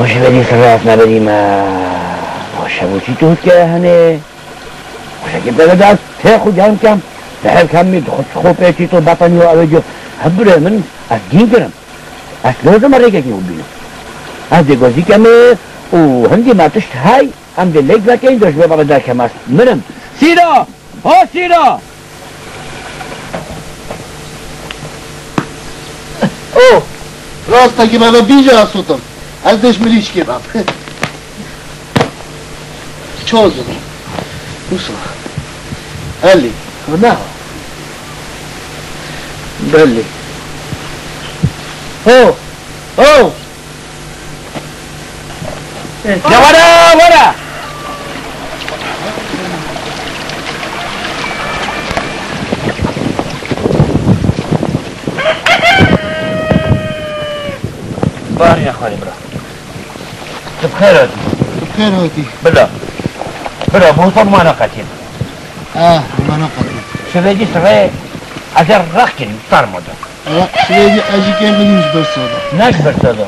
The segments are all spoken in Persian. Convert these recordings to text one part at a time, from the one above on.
وش بدي صرفنا بدي ما وش بوشي توت كهنه وش كيف بدأت تاخد هم كم لحال كم يدخل خوبتي تو بطني وأوجو هبره من أدين كرم أسلوزم مريكا كي وبينه هذا جوزي كم وهندي ما تشت هاي عند الليك لكن دوش ببرد كماس منم سيرا ها سيرا اوه راستا که من بیجا سوتم ازش ملیش که باب چوزم وصل قال لي هنا قال لي اوه اوه يا ورا بار يا اخواني بخير هاتي بخير هاتي بلا بوصل ما نقتل ما نقتل شبيدي سغي اجر رخكن صار مودا شبيدي اجي كان بديش برصادا ناش برصادا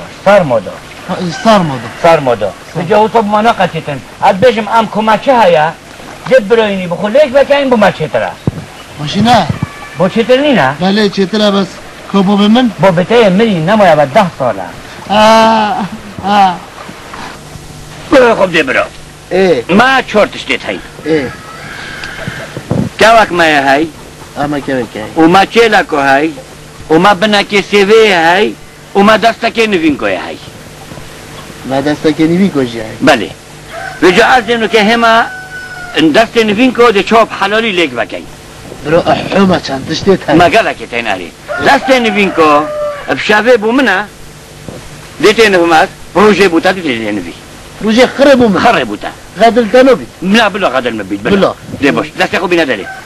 صار مودا بجا وصل ما نقتل عاد بيجم ام كوماچه هيا جبريني بخليك بكاين بماچترا ماشينا بو چترنينا بله چترا بس كوبو بمن بو بتاي مني نمايا بعد 10 ساله خب دي برو ما شورتش ديت هاي كاوك ما هاي اما كاوك هاي وما تشيلكو هاي وما بناكي سيفي هاي وما دستكي نفينكو هاي ما دستكي نفينكو هاي بله رجع عرض انو كهما دست نفينكو دي شوب حلالي ليك بكي برو احوما چند تشتيت هاي ما قالك تيناري دست نفينكو بشافي بو منا ديتين نفمات بروجي بوتا ديتين نفي روجي خربو من خربوتا غادل تنوبي لا بلا غادل مبيت بلا دي باش دست يخو بينا دالي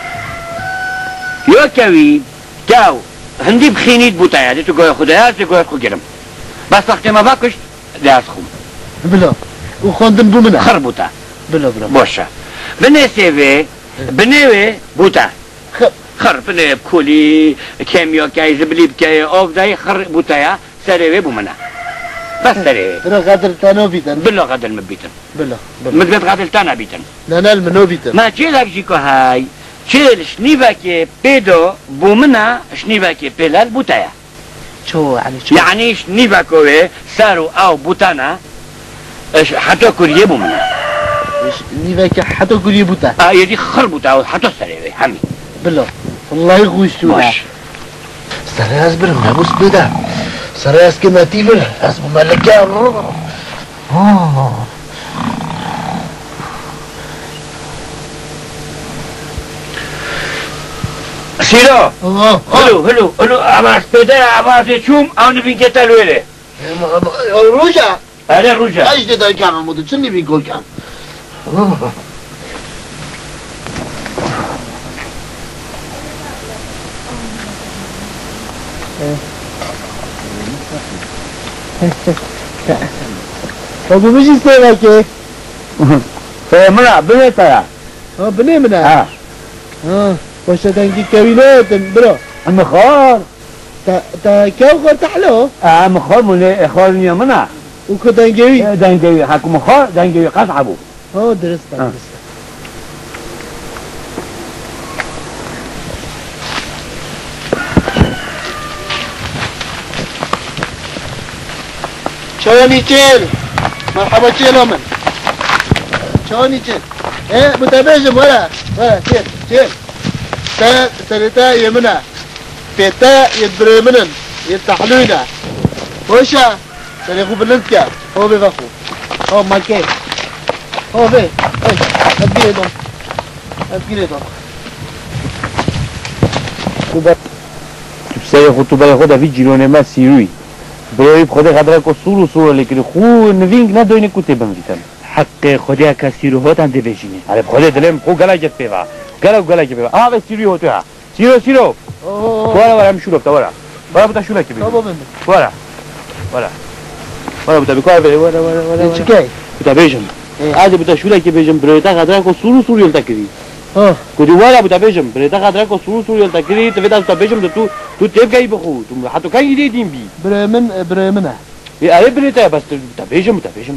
يوكاوي تاو هندي بخينيت بوتايا دي تقول خدايا تقول خو جرم بس وقت ما باكش داسخم بلا وخوندن بو منا خربوتا بلا بوشا بني سيفي بنيوي بوتا خر بني بكولي كيميو كاي زبلي بكاي اوف داي خر بوتايا سريوي بو منا بس سريوي بلا غادل تنوبيتن بلا غادل مبيتن بلا مدبت غادل تانا بيتن لا المنوبيتن ما تشيلك جيكو هاي تشيل شنيفاكي بيدو بومنا شنيفاكي بيلال بوتايا شو يعني شنيفاكوي سارو او بوتانا حتى كوريه بومنا شنيفاكي حتى كوريه بوتا يدي خربوتا او حتى سريوي حمي بالله والله يغوشتو باش سراياس برم نابوس بدا سراياس كما تيفر اسمه ملكا سيرو هلو عباس بدا عباس يشوم او نبين كتالويلي روجا هذا روجا ايش ده كان مودو شنو بيقول كان ابو مش يستوعبك فمنا بنيتا بني منا وش تنجي كوينات برو مخار تا كيف خور تحلو مخار من خار يمنا وكدنجوي دنجوي حكو مخار دنجوي قصعبو درست شلوني تشيل مرحبا تشيل من شلوني تشيل متبجم ولا تشيل تا يمنا بيتا يدرمنن يتحلونا وشا تليخو بلنسكا هو بيفخو هو مالكي هو بي ابقيلي دون تبسايخو تبايخو دا في جيروني ما سيروي بروي بخده غدركو سورو لكن خو نفينك ندويني كوتي بمفيتن حق خودي كسيرو هوت عند بيجيني على بخده دلم خو غلاجت بيوا غلاجت بيوا بس سيرو هوتها سيرو ورا مشورب ورا بتا شو لك ورا بتا بكوا ورا چكاي بتا بيجم عادي بتا شو لك بيجم برويتا غدركو سورو يلتكري كودي ورا بتا بيجم برويتا غدركو سورو يلتكري تبدا بتا بيجم تو تيب جاي بخو حتى كاي يدين بي برمنا اوه بلیته بس تبیجم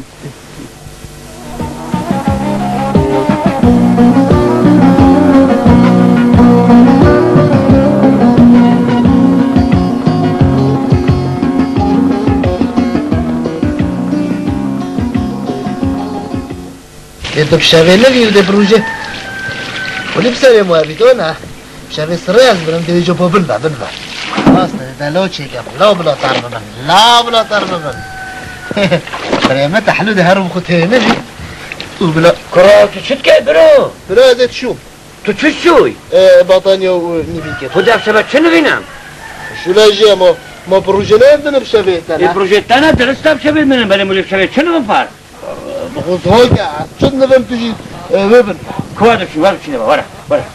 تو بشوه نگیر ده بروژه ولی بسره موابیدونه بشوه سره از برم دیوی جو پا بلبه راسته ده لا چه کم لا بلا تر ببن برای ما تحلو ده هرم خود هنه بی تو بلا کرا تو چت که برو ازت شو تو چت شوی باطانیا و نبی که خود افشبه چه نبینم شو لاجه ما بروژه نبینم بشوه این پروژه تنه درست افشبه منم برای مولی بشوه چه نبین فرق بخوز های که چون نبیم تجی ببن کوادر شو برو چینه برو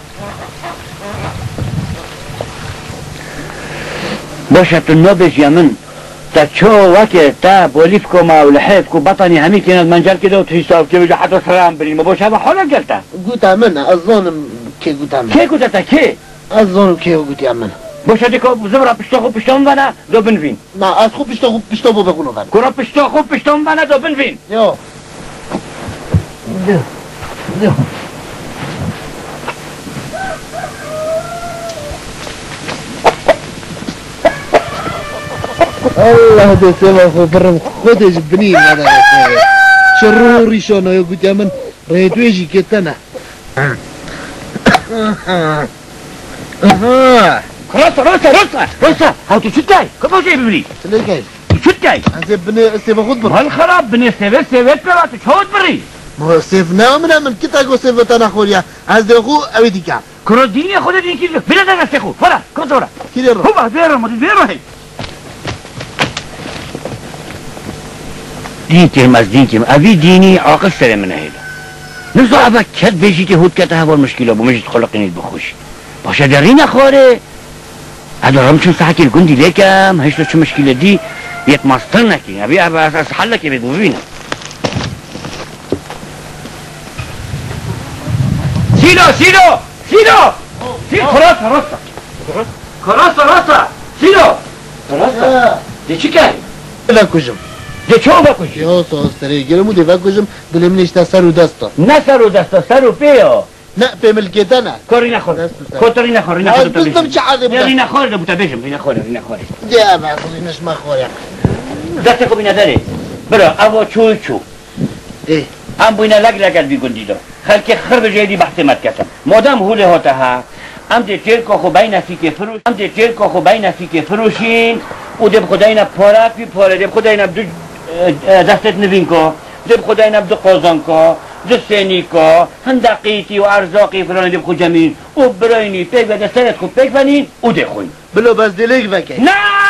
باشه تو نبیجی من تا چو وقت تا بولیف کو ما ولحيف کو بطني همي كانت منجر كده وتحساب كده وجا حتى سلام بري ما بوش هذا حولا قلتا قلت عمنا اظن كي قلت عمنا كي قلت كي اظن كي قلت عمنا بوش هذيك زبرة بشتون وانا دو بنفين ما اسخو بشتو بقولوا غير كرة بشتون وانا دو بنفين يو الله ده سما برم خودش بنين هذا شروري شلون يقول يا من ريت ويجي كتنا راسا هاو تشتاي كيف جاي ببلي تلاقي تشتاي انت بني سيف خد بر هالخراب بني سيف بلا تشوت بري ما سيف نامنا من كتا جو سيف تنا خوريا از اخو اويديكا كرو ديني خود دين كي بلا ده نسخو فلا كنتورا كيرو هو بيرو ما بيرو هي دين أبي ديني عاقل سلام من هيدا نزو أبا كد بيجي تهود كتها والمشكلة بمجد خلقني البخوش باشا دارين أخواري هذا رمشن ساكي الجندي ليكم هيش شو مشكلة دي يتماسترنا كي أبي أساس حلك يبي بوفينا سيلو خلاص سيلو دي شكاي لا كوجم ده چه بکشی؟ یا ساستره گرمو دیوه کشم دلم نیشته سر و دستا نه سر و دستا سر و پیو نه پی ملکیته نه کاری نخور کاری نخور دوستم چه عادی بوده ری نخور ده بوده بشم ری نخور دیگه بخوری نش مخوری دست خوبی نداره برا اوا چو ای هم بوینه لگل بیگندی دار خلک خرب جیدی بحث مد کسم مادم هوله هاته ها هم ده تیر که خوبای نفی که فروشین و دب خداینا پاره دب خداینا دو دستت نوین که دب خداینا دو قازان که دو سینی که هندقیتی و ارزاقی فلان دب خود جمین و براینی پیک و دستت خود پیک بنین و ده خوین بلو بس دلیگ بکی نه